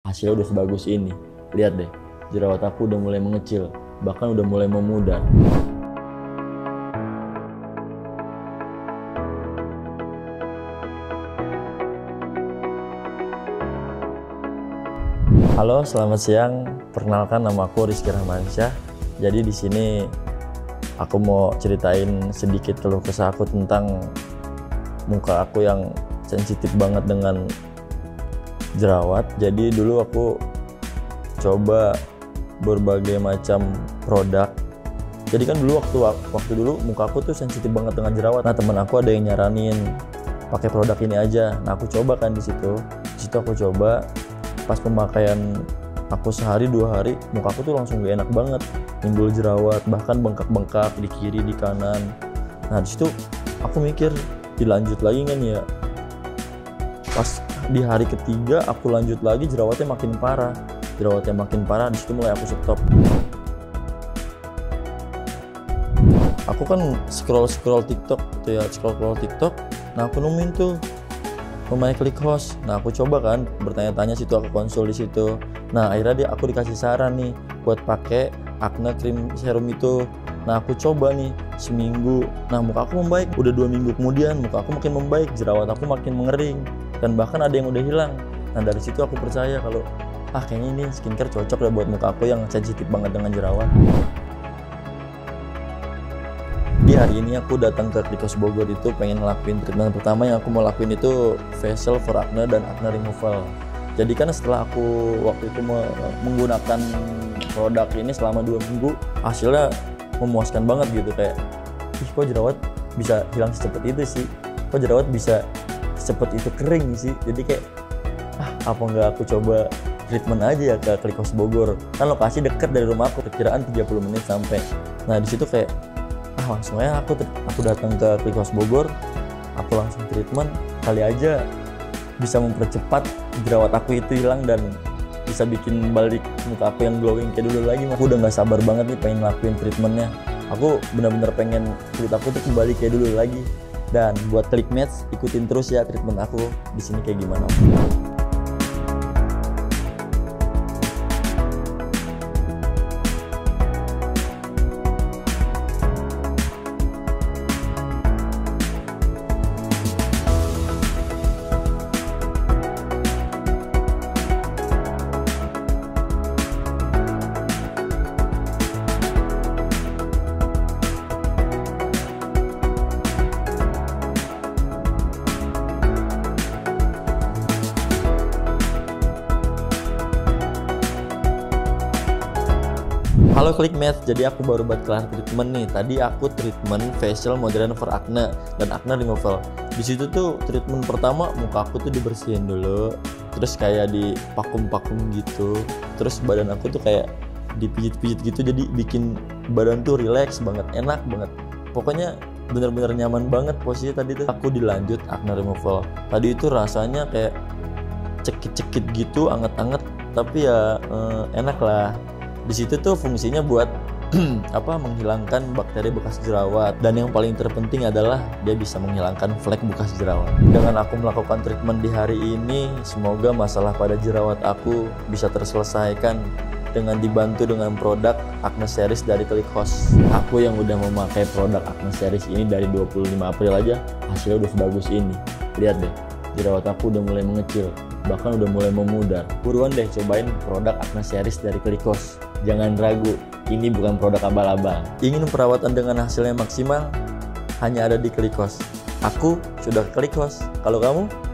hasilnya udah sebagus ini. Lihat deh, jerawat aku udah mulai mengecil, bahkan udah mulai memudar. Halo, selamat siang. Perkenalkan, nama aku Rizky Rahmansyah. Jadi di sini aku mau ceritain sedikit keluh kesah aku tentang muka aku yang sensitif banget dengan jerawat. Jadi dulu aku coba berbagai macam produk. Jadi kan dulu waktu dulu muka aku tuh sensitif banget dengan jerawat. Nah, temen aku ada yang nyaranin pakai produk ini aja. Nah, aku coba kan di situ. Di situ aku coba. Pas pemakaian aku sehari 2 hari, muka aku tuh langsung gak enak banget, timbul jerawat, bahkan bengkak-bengkak di kiri di kanan. Nah, di situ aku mikir dilanjut lagi kan ya. Pas di hari ketiga aku lanjut lagi, jerawatnya makin parah. Di situ mulai aku stop. Aku kan scroll TikTok gitu ya, scroll TikTok. Nah, aku nemuin tuh namanya ClickHouse. Nah, aku coba kan bertanya-tanya situ, aku konsul di situ. Nah, akhirnya aku dikasih saran nih buat pakai acne cream serum itu. Nah, aku coba nih seminggu. Nah, muka aku membaik. Udah 2 minggu kemudian muka aku makin membaik, jerawat aku makin mengering, dan bahkan ada yang udah hilang. Nah, dari situ aku percaya kalau kayaknya ini skincare cocok ya buat muka aku yang sensitif banget dengan jerawat. Di hari ini aku datang ke ClickHouse Bogor itu pengen ngelakuin treatment pertama. Yang aku mau lakuin itu facial for acne dan acne removal. Jadi kan setelah aku waktu itu menggunakan produk ini selama 2 minggu, hasilnya memuaskan banget gitu. Kayak kok jerawat bisa hilang secepat itu sih, kok jerawat bisa secepat itu kering sih. Jadi kayak apa nggak aku coba treatment aja ya ke ClickHouse Bogor. Kan lokasi deket dari rumah aku, perkiraan 30 menit sampai. Nah, di situ kayak langsung aja aku datang ke ClickHouse Bogor, aku langsung treatment. Kali aja bisa mempercepat jerawat aku itu hilang dan bisa bikin balik muka aku yang glowing kayak dulu lagi. Aku udah nggak sabar banget nih pengen ngelakuin treatmentnya. Aku bener-bener pengen kulit aku tuh kembali kayak dulu lagi. Dan buat ClickMatch, ikutin terus ya treatment aku di sini kayak gimana. Halo ClickMatch, jadi aku baru buat kelar treatment nih. Tadi aku treatment facial modern for acne dan acne removal. Di situ tuh treatment pertama muka aku tuh dibersihin dulu, terus kayak dipakum-pakum gitu. Terus badan aku tuh kayak dipijit-pijit gitu, jadi bikin badan tuh relax banget, enak banget. Pokoknya bener-bener nyaman banget posisinya tadi tuh. Aku dilanjut acne removal. Tadi itu rasanya kayak cekit-cekit gitu, anget-anget, tapi ya enak lah. Di situ tuh fungsinya buat menghilangkan bakteri bekas jerawat, dan yang paling terpenting adalah dia bisa menghilangkan flek bekas jerawat. Dengan aku melakukan treatment di hari ini, semoga masalah pada jerawat aku bisa terselesaikan dengan dibantu dengan produk Acne Series dari ClickHouse. Aku yang udah memakai produk Acne Series ini dari 25 April aja, hasilnya udah sebagus ini. Lihat deh, jerawat aku udah mulai mengecil, bahkan udah mulai memudar. Buruan deh cobain produk Acne Series dari ClickHouse. Jangan ragu, ini bukan produk abal-abal. Ingin perawatan dengan hasilnya maksimal? Hanya ada di ClickHouse. Aku sudah ke ClickHouse. Kalau kamu?